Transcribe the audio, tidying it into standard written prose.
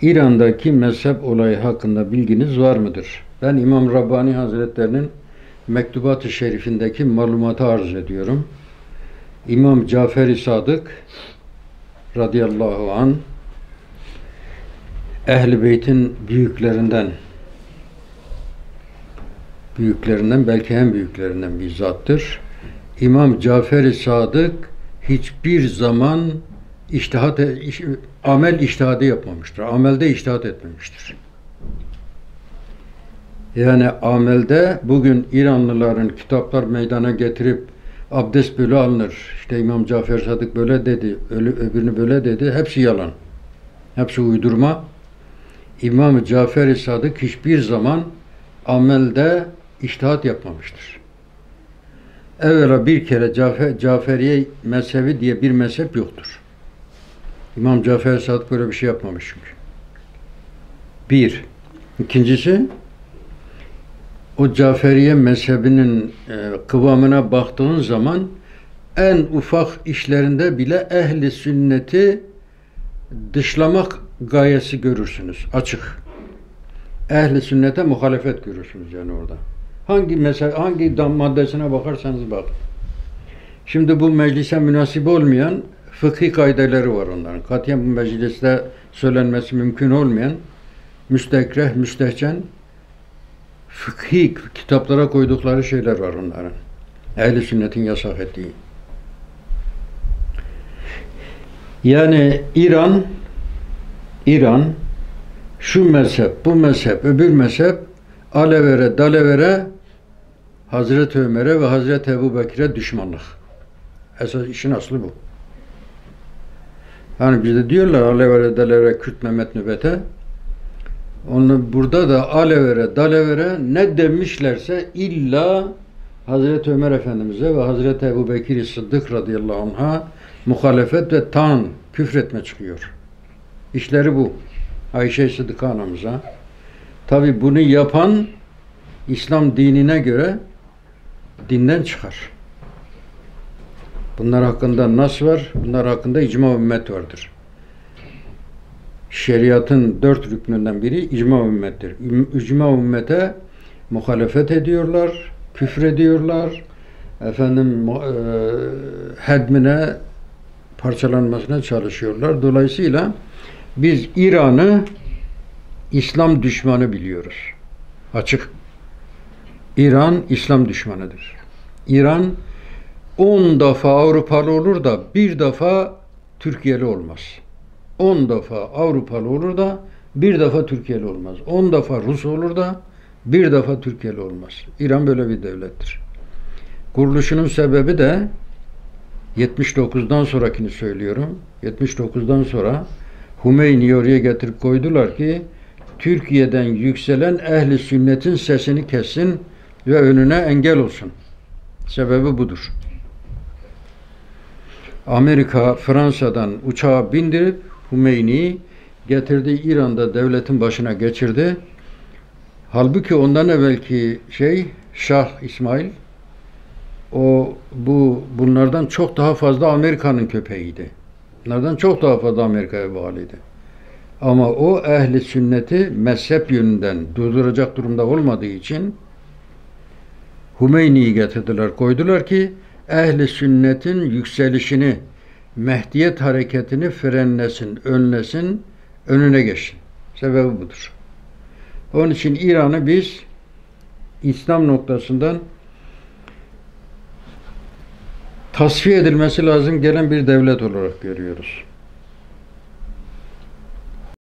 İran'daki mezhep olayı hakkında bilginiz var mıdır? Ben İmam Rabbani Hazretlerinin Mektubat-ı Şerifindeki malumatı arz ediyorum. İmam Cafer-i Sadık radıyallahu an Ehl-i Beyt'in büyüklerinden belki en büyüklerinden bir zattır. İmam Cafer-i Sadık hiçbir zaman amel içtihadı yapmamıştır. Amelde içtihat etmemiştir. Yani amelde bugün İranlıların kitaplar meydana getirip abdest böyle alınır. İşte İmam Cafer Sadık böyle dedi, öbürünü böyle dedi. Hepsi yalan. Hepsi uydurma. İmam Cafer Sadık hiçbir zaman amelde içtihat yapmamıştır. Evvela bir kere Caferiye mezhebi diye bir mezhep yoktur. İmam Cafer Sadık böyle bir şey yapmamış çünkü. Bir. İkincisi, o Caferiye mezhebinin kıvamına baktığın zaman en ufak işlerinde bile ehli sünneti dışlamak gayesi görürsünüz. Açık. Ehli sünnete muhalefet görürsünüz yani orada. Hangi maddesine bakarsanız bakın. Şimdi bu meclise münasip olmayan fıkhi kaideleri var onların. Katiyen bu mecliste söylenmesi mümkün olmayan müstekreh, müstehcen fıkhi kitaplara koydukları şeyler var onların. Ehl-i sünnetin yasak ettiği. Yani İran şu mezhep, bu mezhep, öbür mezhep alevere, dalevere Hazreti Ömer'e ve Hazreti Ebubekir'e düşmanlık. Esas işin aslı bu. Hani bizde diyorlar alevere, dalevere, Kürt Mehmet nöbete. Onu burada da alevere, dalevere ne demişlerse illa Hazreti Ömer Efendimiz'e ve Hazreti Ebubekir Sıddık radıyallahu anh'a muhalefet ve küfretme çıkıyor. İşleri bu. Ayşe Sıddık anamıza. Tabi bunu yapan İslam dinine göre dinden çıkar. Bunlar hakkında nas var. Bunlar hakkında icma ümmet vardır. Şeriatın 4 rüknünden biri icma ümmettir. İcma ümmete muhalefet ediyorlar, küfrediyorlar. Hedmine, parçalanmasına çalışıyorlar. Dolayısıyla biz İran'ı İslam düşmanı biliyoruz. Açık. İran İslam düşmanıdır. İran 10 defa Avrupalı olur da bir defa Türkiye'li olmaz. 10 defa Avrupalı olur da bir defa Türkiye'li olmaz. 10 defa Rus olur da bir defa Türkiye'li olmaz. İran böyle bir devlettir. Kuruluşunun sebebi de 79'dan sonrakini söylüyorum. 79'dan sonra Hümeyni'yi oraya getirip koydular ki Türkiye'den yükselen ehli sünnetin sesini kessin ve önüne engel olsun. Sebebi budur. Amerika Fransa'dan uçağa bindirip Hümeyni'yi getirdi, İran'da devletin başına geçirdi. Halbuki ondan evvelki Şah İsmail bunlardan çok daha fazla Amerika'nın köpeğiydi. Bunlardan çok daha fazla Amerika'ya bağlıydı. Ama o ehli sünneti mezhep yönünden durduracak durumda olmadığı için Hümeyni'yi getirdiler, koydular ki ehli sünnetin yükselişini, Mehdiyet hareketini frenlesin, önlesin, önüne geçsin. Sebebi budur. Onun için İran'ı biz İslam noktasından tasfiye edilmesi lazım gelen bir devlet olarak görüyoruz.